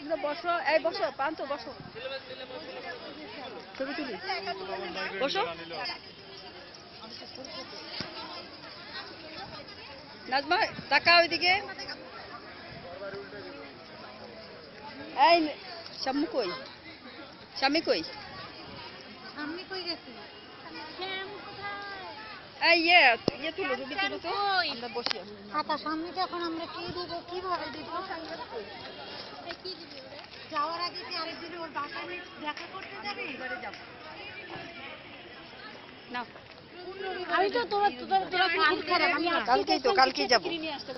বসো, এই বসো, পান্ত বসো, ছবি তুলি, বসো। নাজমা তাকাও ওইদিকে। এই শাম্মু কই? শামি কই? শাম্মি কই গেছে? এই ইয়ে তুলো, ছবি তুলো তো, আমরা বসি। আচ্ছা, শাম্মিকে এখন আমরা কি দিব, কিভাবে দিব? কি দিবি ওরে? যাওয়ার আগে কি আরেকদিন ওর বাসায় দেখা করতে যাবে? এবারে যাব না, আমি তো তোরা খুব খারাপ, আমি কালকেই যাব।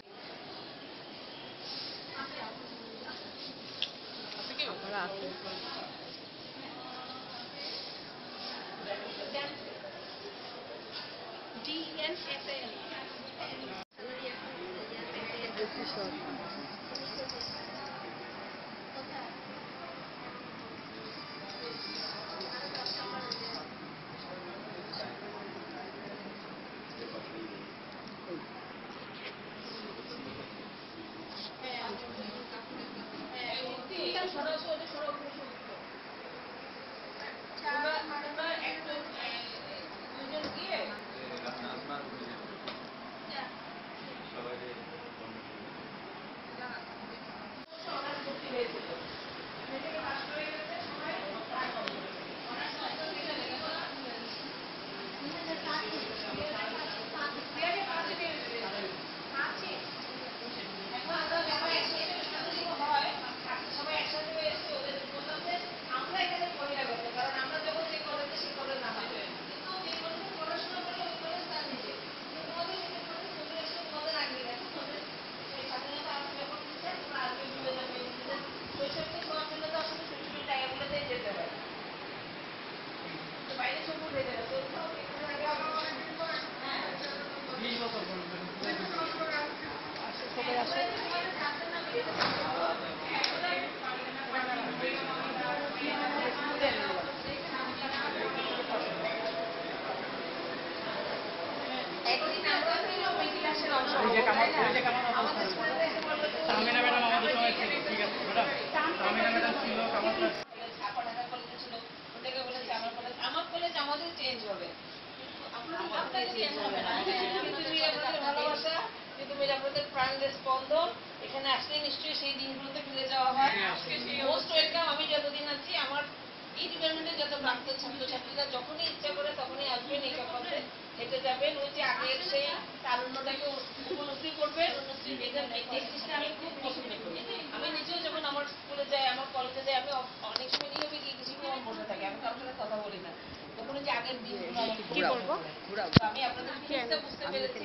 স্পন্দন এখানে আসলে নিশ্চয়ই সেই দিনগুলোতে ফিরে যাওয়া হয়। Most welcome. আমি যতদিন আছি আমার এই ডিপার্টমেন্টের যত প্রাক্তন ছাত্রছাত্রীরা যখনই ইচ্ছা করে তখনই আসবেন, এই পথে হেঁটে যাবেন, ওই যে আগের সেই তারুণ্যটাকে উপলব্ধি করবেন। এই টেকনিকটা আমি খুব পছন্দ করি। আমি নিজেও যখন আমার স্কুলে যাই, আমার কলেজে যাই, আমি অনেক সময় নীরবে গিয়ে কিছু আমার বসে থাকি, আমি কারোর সাথে কথা বলি না। তখন যে আগের দিনগুলো কি বলবো, আমি আপনাদের ফিলিংসটা বুঝতে পেরেছি।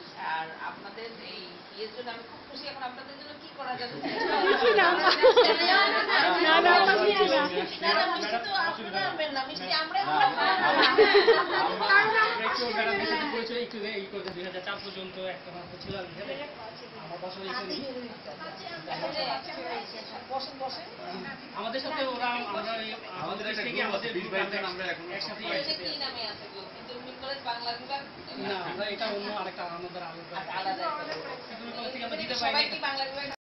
আর আপনাদের এই ইয়ের জন্য আমি খুব খুশি। এখন আপনাদের জন্য কি করা যাবে? আমাদের সাথে ওরা আমাদের থেকে আমাদের একসাথে বাংলা বিভাগ না, আমরা এটা অন্য আরেকটা আমাদের আলাদা সবাই কি বাংলা বিভাগ